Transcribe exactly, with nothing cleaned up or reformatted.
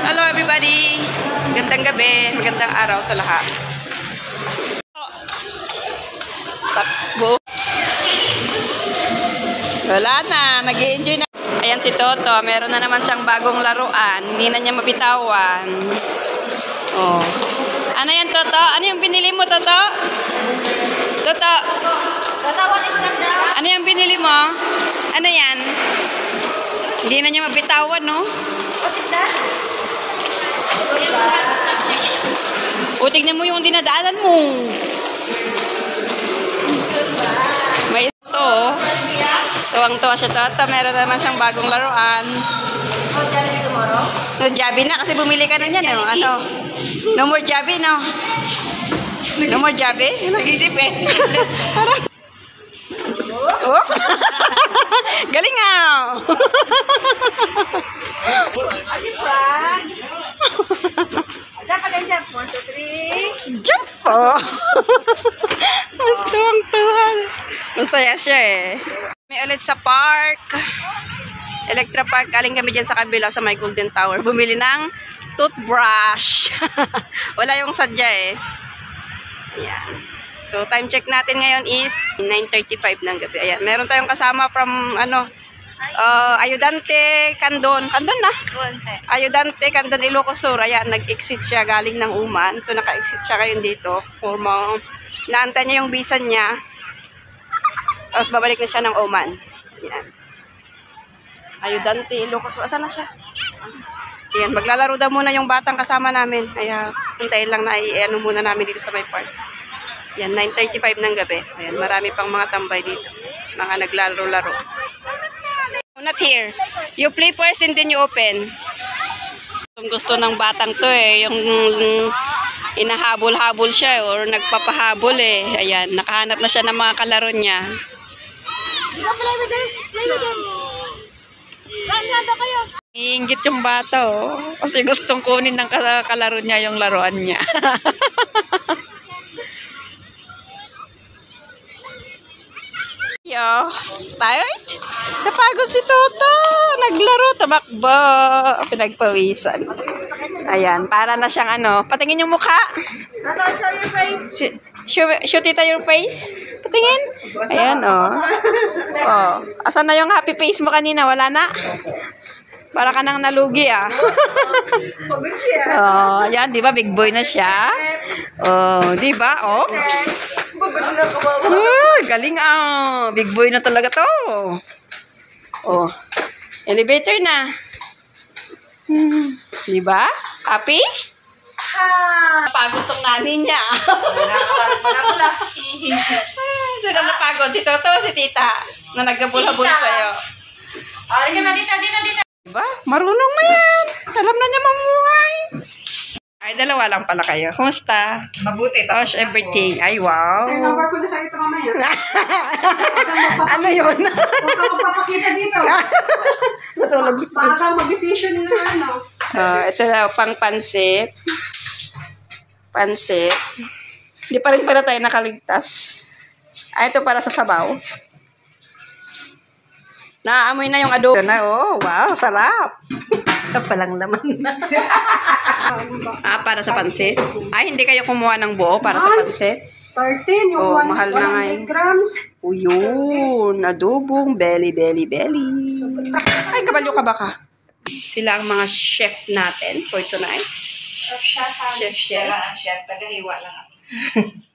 Hello everybody! Magandang gabi, magandang araw sa lahat. Takbo. Wala na, nag-i-enjoy na. Ayan si Toto, meron na naman siyang bagong laruan. Hindi na niya mabitawan. Oh. Ano yan, Toto? Ano yung binili mo, Toto? Toto? Toto, what is that daw? Ano yung binili mo? Ano yan? Hindi na niya mabitawan, no? What is that? O, tignan mo yung dinadaanan mo. May ito, oh. Tuwang-tuwa siya, Toto. Meron naman siyang bagong laruan. Oh, Jollibee tomorrow? No, Jabi na, kasi bumili ka na niyan, no? Ano? No more Jabi, no? No more Jabi? Nag-isip eh. Parang... Oh. Galing nga! Ali Frog. Jump again, jump. One, two, three. Jump po! Tuwang-tuwa. Masaya siya eh. May ulit sa park. Electra Park. Galing kami dyan sa kabila sa may Golden Tower. Bumili ng toothbrush. Wala yung sadya eh. Ayan. So, time check natin ngayon is nine thirty-five ng gabi. Ayan. Meron tayong kasama from, ano, uh, Ayudante, Candon. Candon na? Ayudante, Candon, Ilocos Sur. Ayan, nag-exit siya galing ng Uman. So, naka-exit siya ngayon dito. For mga, naantay niya yung visa niya. Tapos, babalik na siya ng Oman. Ayan. Ayudante, Ilocos Sur. Asan na siya? Ayan, maglalaro daw muna yung batang kasama namin. Ayan, puntayin lang na i-ano muna namin dito sa may park. Yan, nine thirty-five ng gabi. Ayan, marami pang mga tambay dito. Mga naglalaro-laro. Not here. You play first and then you open. Kung gusto ng batang to eh, yung inahabol-habol siya or nagpapahabol eh. Ayan, nakahanap na siya ng mga kalaro niya. Go play with them. Play with them. Run, nanda kayo. Iinggit yung bata oh. Kasi gustong kunin ng kalaro niya yung laruan niya. Yo, tired? Napagod si Toto. Naglaro, tamakbo. Pinagpawisan. Ayan, para na siyang ano. Patingin yung mukha. Toto, show your face. Show, show tita your face. Patingin. Ayan, oh. Oh. Asan na yung happy face mo kanina? Wala na? Para ka nang nalugi, ah. Oh, ayan, di ba? Big boy na siya. Oh, di ba? Oh. Oh, galing ah. Big boy na talaga to. Oh. Elevator na. Hmm. Di ba? Happy? Napagod tong nani niya. Sino napagod? Si Toto o si Tita? Na nagkabula-bula sa'yo. Ari ka na dito, dito, dito. Diba? Marunong mo yan. Alam na niya mamuhay. Ay, dalawa lang pala kayo. Kumusta? Mabuti. How's everything? Ay, wow. Turn over ko na sa ito mamaya. Ano yun? Huwag ka magpapakita dito. Natulog. Baka mag-decision na ano. Uh, ito na, pang pansit. Pansit. Hindi pa rin pala tayo nakaligtas. Ay, ito para sa sabaw. Naamoy na yung adobo na. Oh, wow, sarap. Ito palang laman. Ah, para sa pansit. Ay, hindi kayo kumuha ng buo para sa pansit. thirteen, yung Oh, one, mahal na nga eh. grams. O yun, adobong belly, belly, belly. Ay, kabalyo ka baka. Sila ang mga chef natin for tonight. Chef, chef. Chef, chef. Chef, tagahiwa lang.